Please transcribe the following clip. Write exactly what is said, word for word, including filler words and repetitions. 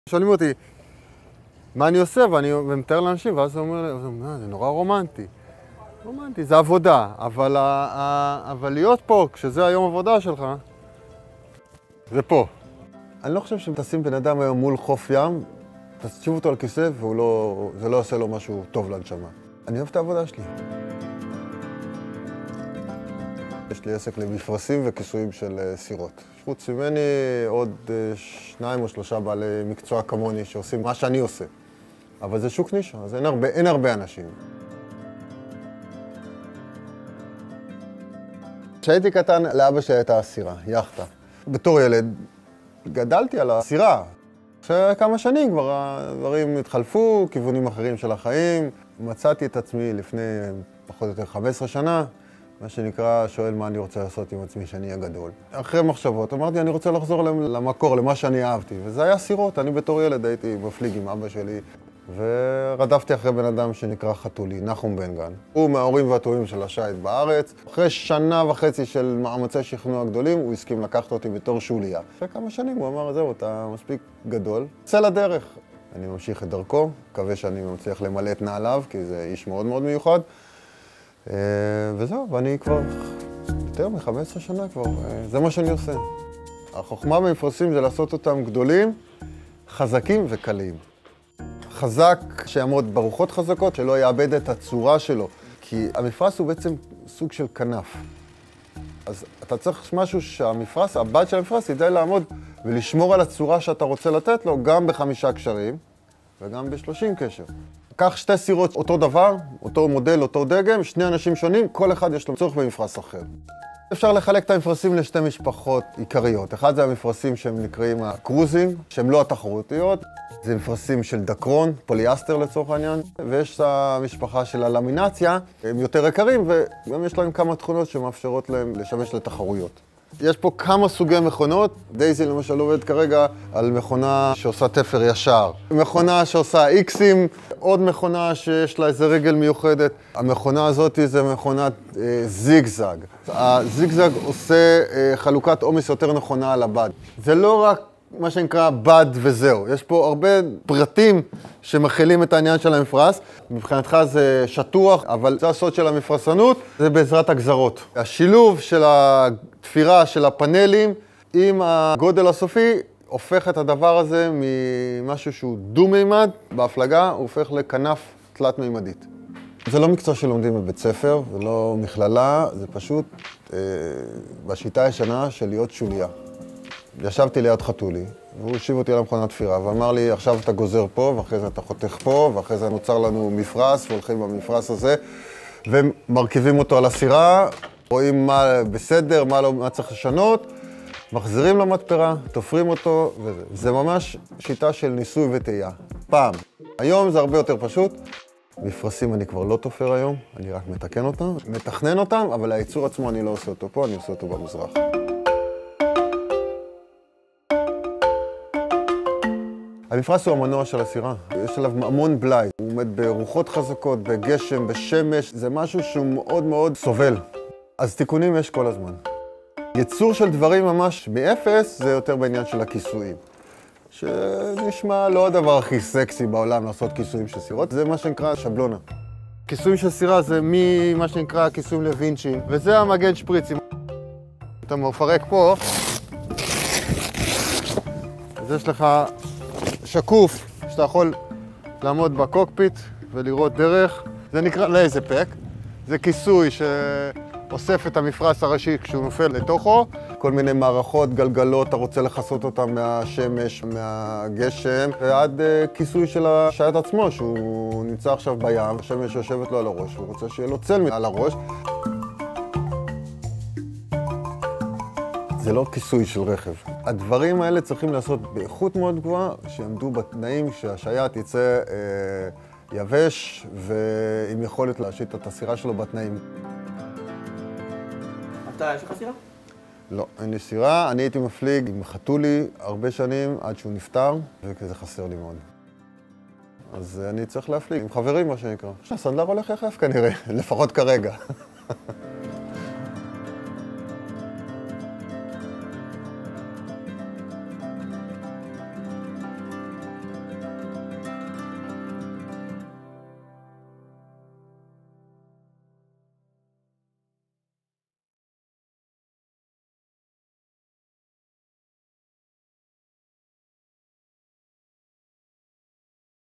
שואלים אותי, מה אני עושה? ואני מתאר לאנשים, ואז הוא אומר לי, זה נורא רומנטי. רומנטי, זה עבודה, אבל, אבל להיות פה, כשזה היום עבודה שלך, זה פה. אני לא חושב שאם תשים בן אדם היום מול חוף ים, תשיב אותו על כיסא וזה לא עושה לו משהו טוב לנשמה. אני אוהב את העבודה שלי. יש לי עסק למפרסים וכיסויים של סירות. חוץ ממני עוד שניים או שלושה בעלי מקצוע כמוני שעושים מה שאני עושה. אבל זה שוק נישה, אז אין הרבה, אין הרבה אנשים. כשהייתי קטן, לאבא שלי הייתה סירה, יאכטה. בתור ילד גדלתי על הסירה. אחרי כמה שנים כבר הדברים התחלפו, כיוונים אחרים של החיים. מצאתי את עצמי לפני פחות או יותר חמש עשרה שנה, מה שנקרא, שואל מה אני רוצה לעשות עם עצמי שאני אהיה גדול. אחרי מחשבות אמרתי, אני רוצה לחזור למקור, למה שאני אהבתי. וזה היה סירות, אני בתור ילד הייתי מפליג עם אבא שלי. ורדפתי אחרי בן אדם שנקרא חתולי, נחום בן גן. הוא מההורים והטובים של השייט בארץ. אחרי שנה וחצי של מאמצי שכנוע גדולים, הוא הסכים לקחת אותי בתור שוליה. אחרי כמה שנים הוא אמר, זהו, אתה מספיק גדול. צא לדרך. אני ממשיך את דרכו, מקווה שאני מצליח למלא את נעליו, כי זה איש מאוד מאוד מיוחד. וזהו, ואני כבר יותר מ-חמש עשרה שנה כבר, זה מה שאני עושה. החוכמה במפרשים זה לעשות אותם גדולים, חזקים וקלים. חזק שיעמוד ברוחות חזקות, שלא יאבד את הצורה שלו. כי המפרש הוא בעצם סוג של כנף. אז אתה צריך משהו שהמפרש, הבד של המפרש, ידע לעמוד ולשמור על הצורה שאתה רוצה לתת לו, גם בחמישה קשרים וגם בשלושים קשר. קח שתי סירות אותו דבר, אותו מודל, אותו דגם, שני אנשים שונים, כל אחד יש לו צורך במפרש אחר. אפשר לחלק את המפרשים לשתי משפחות עיקריות. אחד זה המפרשים שהם נקראים הקרוזינג, שהם לא התחרותיות. זה מפרשים של דקרון, פוליאסטר לצורך העניין. ויש את המשפחה של הלמינציה, הם יותר יקרים וגם יש להם כמה תכונות שמאפשרות להם לשמש לתחרויות. יש פה כמה סוגי מכונות. דייזי למשל עובד כרגע על מכונה שעושה תפר ישר. מכונה שעושה איקסים, עוד מכונה שיש לה איזה רגל מיוחדת. המכונה הזאת זה מכונת אה, זיגזג. הזיגזג עושה אה, חלוקת עומס יותר נכונה על הבד. זה לא רק מה שנקרא בד וזהו. יש פה הרבה פרטים שמכילים את העניין של המפרש. מבחינתך זה שטוח, אבל זה הסוד של המפרסנות, זה בעזרת הגזרות. השילוב של התפירה של הפאנלים עם הגודל הסופי הופך את הדבר הזה ממשהו שהוא דו-מימד בהפלגה, הוא הופך לכנף תלת-מימדית. זה לא מקצוע שלומדים בבית ספר, זה לא מכללה, זה פשוט אה, בשיטה הישנה של להיות שוליה. ישבתי ליד חתולי, והוא השיב אותי על המכונת תפירה, ואמר לי, עכשיו אתה גוזר פה, ואחרי זה אתה חותך פה, ואחרי זה נוצר לנו מפרש, והולכים במפרש הזה, ומרכיבים אותו על הסירה, רואים מה בסדר, מה, לא, מה צריך לשנות, מחזירים למתפרה, תופרים אותו, וזה. זה ממש שיטה של ניסוי וטעייה. פעם. היום זה הרבה יותר פשוט. מפרשים אני כבר לא תופר היום, אני רק מתקן אותם, מתכנן אותם, אבל הייצור עצמו אני לא עושה אותו פה, אני עושה אותו במזרח. המפרש הוא המנוע של הסירה, יש עליו המון בלאי, הוא עומד ברוחות חזקות, בגשם, בשמש, זה משהו שהוא מאוד מאוד סובל. אז תיקונים יש כל הזמן. ייצור של דברים ממש מאפס זה יותר בעניין של הכיסויים. שנשמע לא הדבר הכי סקסי בעולם לעשות כיסויים של סירות, זה מה שנקרא שבלונה. כיסויים של סירה זה ממה שנקרא כיסויים לווינצ'ים, וזה המגן שפריצים. אתה מפרק פה, אז יש לך שקוף שאתה יכול לעמוד בקוקפיט ולראות דרך. זה נקרא לייזפק. זה כיסוי שאוסף את המפרש הראשי כשהוא נופל לתוכו. כל מיני מערכות, גלגלות, אתה רוצה לחסות אותם מהשמש, מהגשם, ועד uh, כיסוי של השייט עצמו, שהוא נמצא עכשיו בים, השמש יושבת לו על הראש, הוא רוצה שיהיה לו צל על הראש. זה לא כיסוי של רכב. הדברים האלה צריכים לעשות באיכות מאוד גבוהה, שיעמדו בתנאים שהשייט יצא אה, יבש ועם יכולת להשית את הסירה שלו בתנאים. אתה, יש לך סירה? לא, אין לי סירה. אני הייתי מפליג עם חתולי הרבה שנים עד שהוא נפטר, וזה חסר לי מאוד. אז אני צריך להפליג עם חברים, מה שנקרא. הסנדלר הולך יחף כנראה, לפחות כרגע.